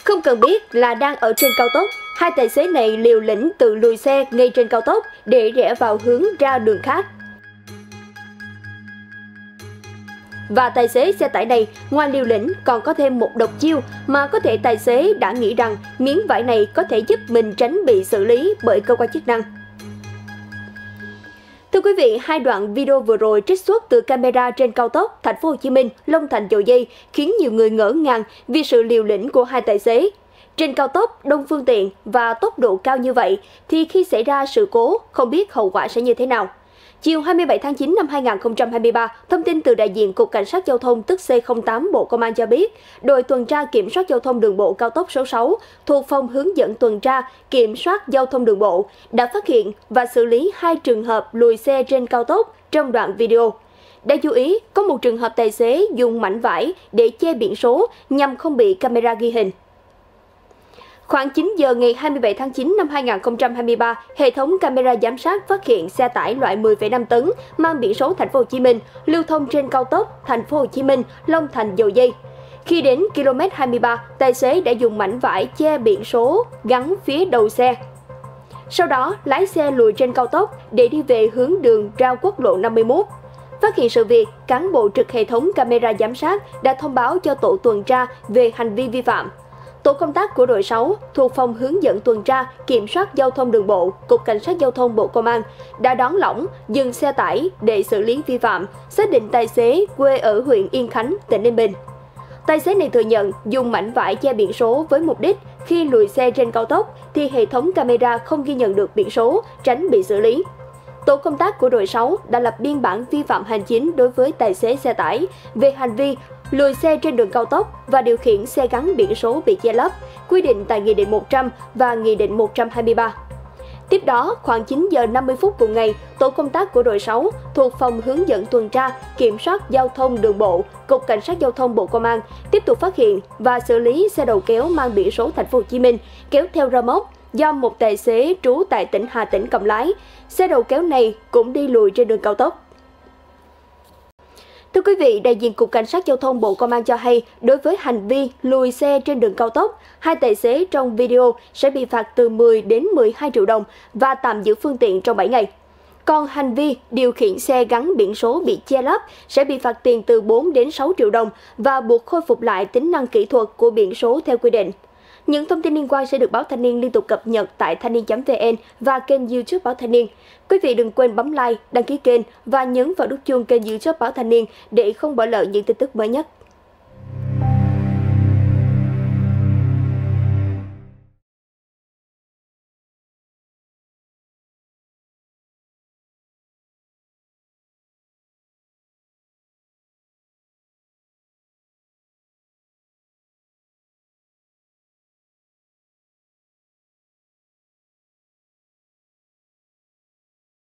Không cần biết là đang ở trên cao tốc, hai tài xế này liều lĩnh tự lùi xe ngay trên cao tốc để rẽ vào hướng ra đường khác. Và tài xế xe tải này, ngoài liều lĩnh còn có thêm một độc chiêu mà có thể tài xế đã nghĩ rằng miếng vải này có thể giúp mình tránh bị xử lý bởi cơ quan chức năng. Thưa quý vị, hai đoạn video vừa rồi trích xuất từ camera trên cao tốc Thành phố Hồ Chí Minh Long Thành Dầu Giây khiến nhiều người ngỡ ngàng vì sự liều lĩnh của hai tài xế. Trên cao tốc đông phương tiện và tốc độ cao như vậy thì khi xảy ra sự cố không biết hậu quả sẽ như thế nào. Chiều 27 tháng 9 năm 2023, thông tin từ đại diện Cục Cảnh sát Giao thông tức C08 Bộ Công an cho biết, đội tuần tra kiểm soát giao thông đường bộ cao tốc số 6 thuộc phòng hướng dẫn tuần tra kiểm soát giao thông đường bộ đã phát hiện và xử lý 2 trường hợp lùi xe trên cao tốc trong đoạn video. Đáng chú ý, có một trường hợp tài xế dùng mảnh vải để che biển số nhằm không bị camera ghi hình. Khoảng 9 giờ ngày 27 tháng 9 năm 2023, hệ thống camera giám sát phát hiện xe tải loại 10,5 tấn mang biển số Thành phố Hồ Chí Minh lưu thông trên cao tốc Thành phố Hồ Chí Minh Long Thành Dầu Giây. Khi đến km 23, tài xế đã dùng mảnh vải che biển số gắn phía đầu xe. Sau đó, lái xe lùi trên cao tốc để đi về hướng đường ra quốc lộ 51. Phát hiện sự việc, cán bộ trực hệ thống camera giám sát đã thông báo cho tổ tuần tra về hành vi vi phạm. Tổ công tác của đội 6 thuộc phòng hướng dẫn tuần tra kiểm soát giao thông đường bộ, Cục Cảnh sát Giao thông Bộ Công an đã đón lõng dừng xe tải để xử lý vi phạm, xác định tài xế quê ở huyện Yên Khánh, tỉnh Ninh Bình. Tài xế này thừa nhận dùng mảnh vải che biển số với mục đích khi lùi xe trên cao tốc thì hệ thống camera không ghi nhận được biển số, tránh bị xử lý. Tổ công tác của đội 6 đã lập biên bản vi phạm hành chính đối với tài xế xe tải về hành vi lùi xe trên đường cao tốc và điều khiển xe gắn biển số bị che lấp, quy định tại Nghị định 100 và Nghị định 123. Tiếp đó, khoảng 9 giờ 50 phút cùng ngày, tổ công tác của đội 6 thuộc phòng hướng dẫn tuần tra kiểm soát giao thông đường bộ, Cục Cảnh sát Giao thông Bộ Công an tiếp tục phát hiện và xử lý xe đầu kéo mang biển số Thành phố Hồ Chí Minh kéo theo rơ móc do một tài xế trú tại tỉnh Hà Tĩnh cầm lái. Xe đầu kéo này cũng đi lùi trên đường cao tốc. Thưa quý vị, đại diện Cục Cảnh sát Giao thông Bộ Công an cho hay, đối với hành vi lùi xe trên đường cao tốc, hai tài xế trong video sẽ bị phạt từ 10 đến 12 triệu đồng và tạm giữ phương tiện trong 7 ngày. Còn hành vi điều khiển xe gắn biển số bị che lấp sẽ bị phạt tiền từ 4 đến 6 triệu đồng và buộc khôi phục lại tính năng kỹ thuật của biển số theo quy định. Những thông tin liên quan sẽ được Báo Thanh niên liên tục cập nhật tại thanniên.vn và kênh YouTube Báo Thanh niên. Quý vị đừng quên bấm like, đăng ký kênh và nhấn vào nút chuông kênh YouTube Báo Thanh niên để không bỏ lỡ những tin tức mới nhất.